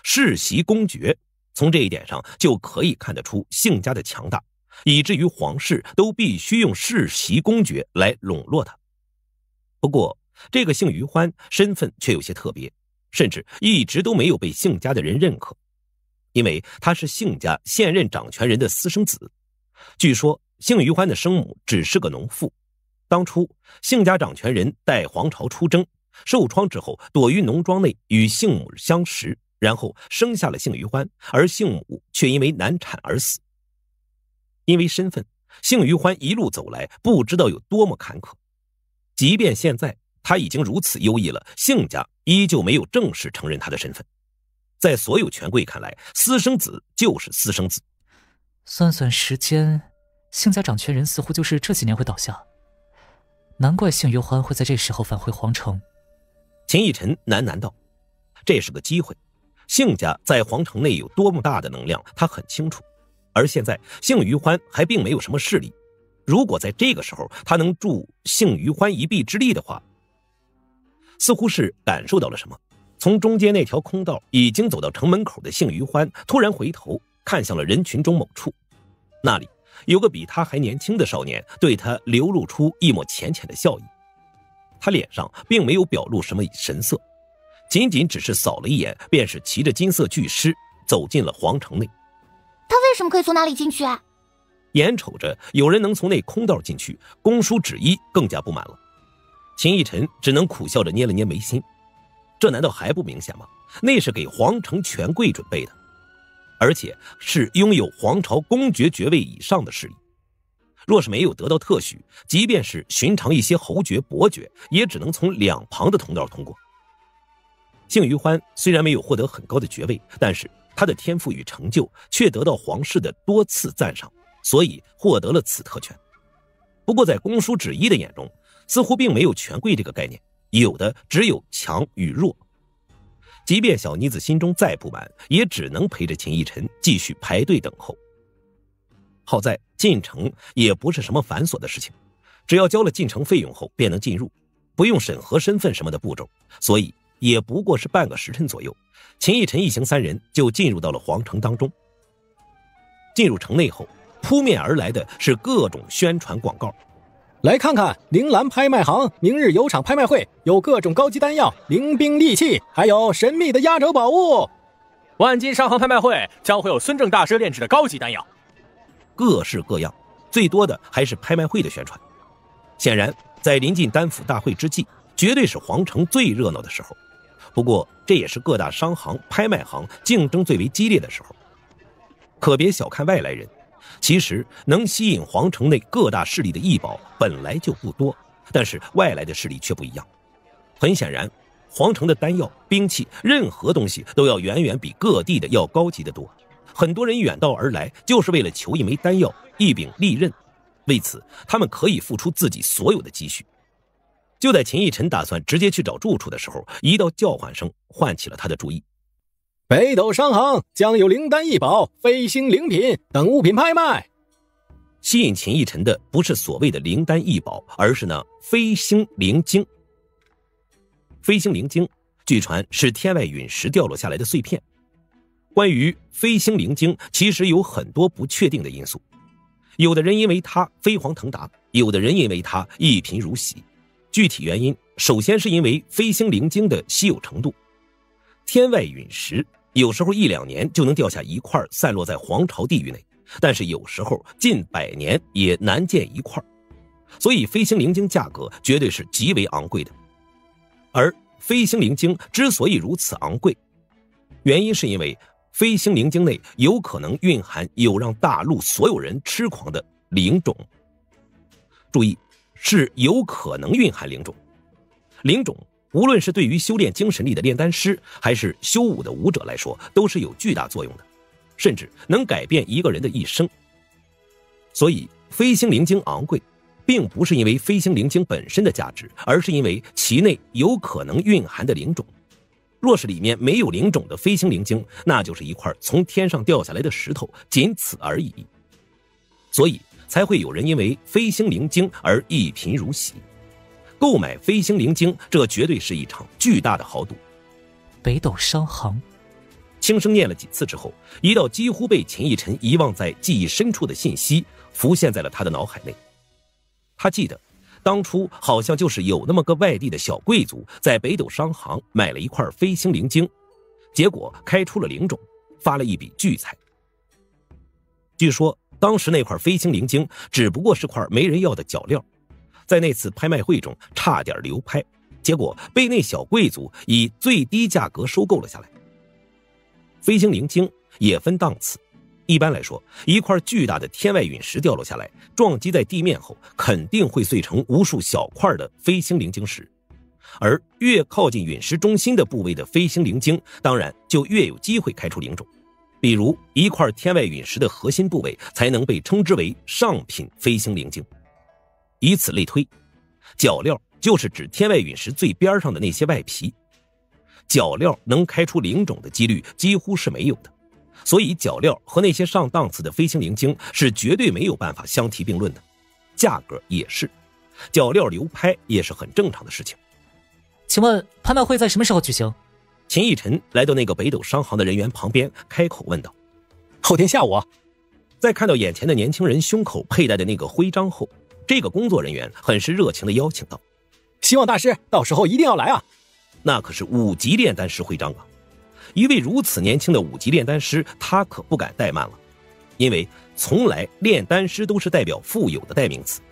世袭公爵，从这一点上就可以看得出姓家的强大，以至于皇室都必须用世袭公爵来笼络他。不过这个姓于欢身份却有些特别，甚至一直都没有被姓家的人认可，因为他是姓家现任掌权人的私生子。据说姓于欢的生母只是个农妇，当初姓家掌权人带皇朝出征，受创之后躲于农庄内与姓母相识，然后生下了姓于欢，而姓母却因为难产而死。因为身份，姓于欢一路走来不知道有多么坎坷，即便现在他已经如此优异了，姓家依旧没有正式承认他的身份。在所有权贵看来，私生子就是私生子。 算算时间，姓家掌权人似乎就是这几年会倒下，难怪姓于欢会在这时候返回皇城。 秦逸臣喃喃道，这是个机会，姓家在皇城内有多么大的能量他很清楚，而现在姓于欢还并没有什么势力，如果在这个时候他能助姓于欢一臂之力的话。似乎是感受到了什么，从中间那条空道已经走到城门口的姓于欢突然回头看向了人群中某处，那里有个比他还年轻的少年对他流露出一抹浅浅的笑意。他脸上并没有表露什么神色，仅仅只是扫了一眼，便是骑着金色巨狮走进了皇城内。 他为什么可以从哪里进去啊？ 眼瞅着有人能从那空道进去，公叔芷衣更加不满了。秦逸臣只能苦笑着捏了捏眉心，这难道还不明显吗？那是给皇城权贵准备的，而且是拥有皇朝公爵爵位以上的势力。若是没有得到特许，即便是寻常一些侯爵伯爵，也只能从两旁的通道通过。姓于欢虽然没有获得很高的爵位，但是他的天赋与成就却得到皇室的多次赞赏，所以获得了此特权。不过在公叔芷衣的眼中，似乎并没有权贵这个概念，有的只有强与弱。即便小妮子心中再不满，也只能陪着秦逸臣继续排队等候。好在进城也不是什么繁琐的事情，只要交了进城费用后便能进入，不用审核身份什么的步骤，所以也不过是半个时辰左右，秦逸臣一行三人就进入到了皇城当中。进入城内后，扑面而来的是各种宣传广告。 来看看铃兰拍卖行明日有场拍卖会，有各种高级丹药、灵兵利器，还有神秘的压轴宝物。 万金商行拍卖会将会有孙正大师炼制的高级丹药， 各式各样，最多的还是拍卖会的宣传。显然在临近丹府大会之际，绝对是皇城最热闹的时候。不过这也是各大商行、拍卖行竞争最为激烈的时候。可别小看外来人，其实能吸引皇城内各大势力的异宝本来就不多，但是外来的势力却不一样。很显然，皇城的丹药、兵器，任何东西都要远远比各地的要高级得多。很多人远道而来，就是为了求一枚丹药、一柄利刃，为此他们可以付出自己所有的积蓄。就在秦逸臣打算直接去找住处的时候，一道叫唤声唤起了他的注意。 北斗商行将有灵丹异宝、飞星灵品等物品拍卖。 吸引秦逸臣的不是所谓的灵丹异宝，而是那飞星灵晶。飞星灵晶据传是天外陨石掉落下来的碎片。关于飞星灵晶，其实有很多不确定的因素。有的人因为它飞黄腾达，有的人因为它一贫如洗。具体原因，首先是因为飞星灵晶的稀有程度。天外陨石有时候1-2年就能掉下一块，散落在皇朝地域内，但是有时候近100年也难见一块，所以飞星灵晶价格绝对是极为昂贵的。而飞星灵晶之所以如此昂贵，原因是因为飞星灵晶内有可能蕴含有让大陆所有人痴狂的灵种。注意，是有可能蕴含灵种。灵种无论是对于修炼精神力的炼丹师，还是修武的武者来说，都是有巨大作用的，甚至能改变一个人的一生。所以飞星灵晶昂贵，并不是因为飞星灵晶本身的价值，而是因为其内有可能蕴含的灵种。若是里面没有灵种的飞星灵晶，那就是一块从天上掉下来的石头，仅此而已。所以才会有人因为飞星灵晶而一贫如洗。购买飞星灵晶，这绝对是一场巨大的豪赌。 北斗商行， 轻声念了几次之后，一道几乎被秦逸晨遗忘在记忆深处的信息浮现在了他的脑海内。他记得当初好像就是有那么个外地的小贵族在北斗商行买了一块飞星灵晶，结果开出了灵种，发了一笔巨财。据说当时那块飞星灵晶只不过是块没人要的脚料，在那次拍卖会中差点流拍，结果被那小贵族以最低价格收购了下来。飞星灵晶也分档次，一般来说，一块巨大的天外陨石掉落下来，撞击在地面后肯定会碎成无数小块的飞星灵晶石，而越靠近陨石中心的部位的飞星灵晶当然就越有机会开出灵种，比如一块天外陨石的核心部位才能被称之为上品飞星灵晶。以此类推，脚料就是指天外陨石最边上的那些外皮，脚料能开出灵种的几率几乎是没有的，所以脚料和那些上档次的飞星灵晶是绝对没有办法相提并论的，价格也是，脚料流拍也是很正常的事情。 请问拍卖会在什么时候举行？ 秦逸晨来到那个北斗商行的人员旁边，开口问道。 后天下午啊。 在看到眼前的年轻人胸口佩戴的那个徽章后，这个工作人员很是热情地邀请道， 希望大师到时候一定要来啊。 那可是5级炼丹师徽章啊，一位如此年轻的5级炼丹师，他可不敢怠慢了，因为从来炼丹师都是代表富有的代名词。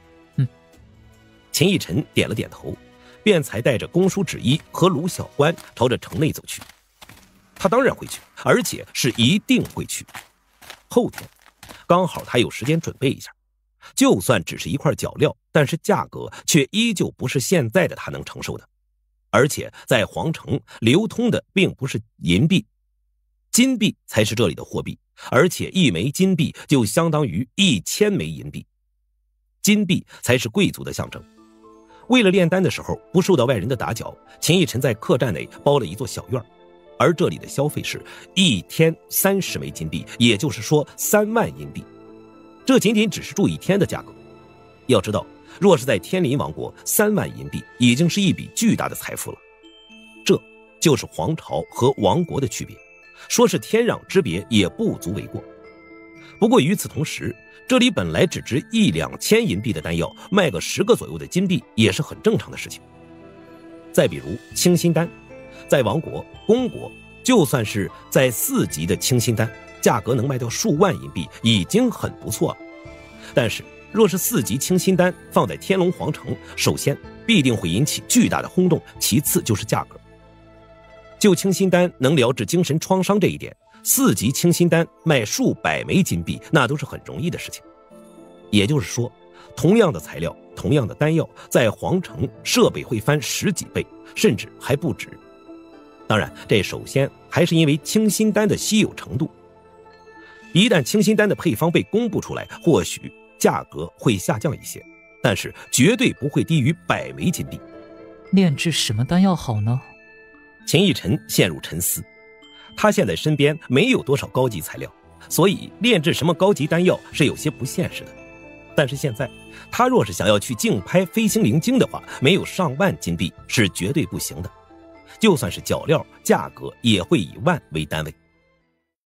秦逸晨点了点头，便才带着公叔旨意和卢小官朝着城内走去。他当然会去，而且是一定会去。后天刚好他有时间准备一下，就算只是一块脚料，但是价格却依旧不是现在的他能承受的。而且在皇城流通的并不是银币，金币才是这里的货币，而且1枚金币就相当于1000枚银币，金币才是贵族的象征。为了炼丹的时候不受到外人的打搅，秦逸晨在客栈内包了一座小院，而这里的消费是1天30枚金币，也就是说3万银币。这仅仅只是住1天的价格。要知道，若是在天林王国，3万银币已经是一笔巨大的财富了。这就是皇朝和王国的区别，说是天壤之别也不足为过。不过与此同时，这里本来只值1-2千银币的丹药，卖个10个左右的金币也是很正常的事情。再比如清心丹，在王国、公国，就算是在4级的清心丹，价格能卖到数万银币已经很不错了。但是若是4级清心丹放在天龙皇城，首先必定会引起巨大的轰动，其次就是价格。就清心丹能疗治精神创伤这一点，4级清心丹卖数百枚金币那都是很容易的事情。也就是说，同样的材料，同样的丹药，在皇城设备会翻10几倍，甚至还不止。当然，这首先还是因为清心丹的稀有程度。一旦清心丹的配方被公布出来，或许价格会下降一些，但是绝对不会低于100枚金币。 炼制什么丹药好呢？ 秦逸晨陷入沉思。他现在身边没有多少高级材料，所以炼制什么高级丹药是有些不现实的。但是现在他若是想要去竞拍飞星灵晶的话，没有上万金币是绝对不行的。就算是脚料，价格也会以万为单位。